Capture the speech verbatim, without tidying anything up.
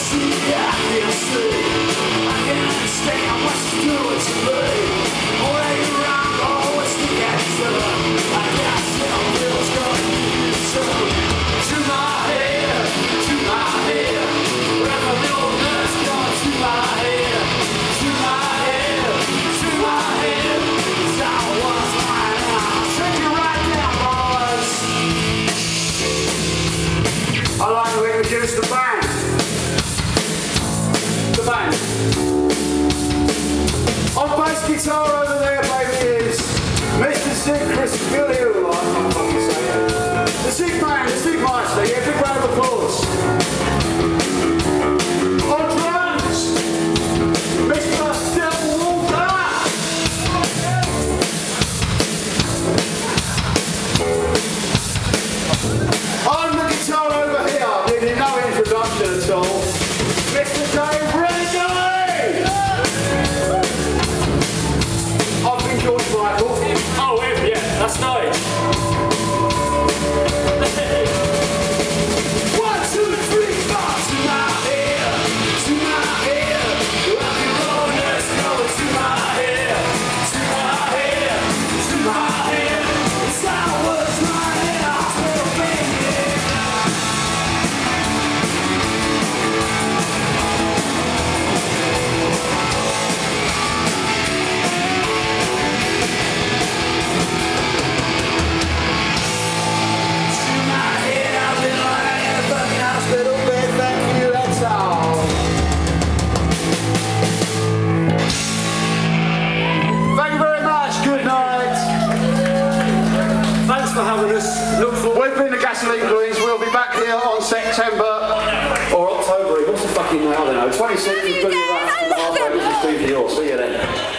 Introduce the band. The band. On bass guitar over there, baby, is Mister Sick Chris Gilliu. I can't fucking say it. The Sick Man, the Sick Master. Yeah, big round of applause. On drums, Mister Devil Walker. On the guitar over here, needing no introduction at all, Mister Dave Rennie! I've been George Michael. Oh, him, yeah, that's nice. One, two, three, four, to my ear, to my ear. Rock and roll, let's go to my ear, to my ear, to my ear. It's how it was my ear, little baby. For having us. Look forward. We've been the Gasoline Greens. We'll be back here on September or October. What's the fucking, I don't know, twenty-sixth. We'll do that. See you then.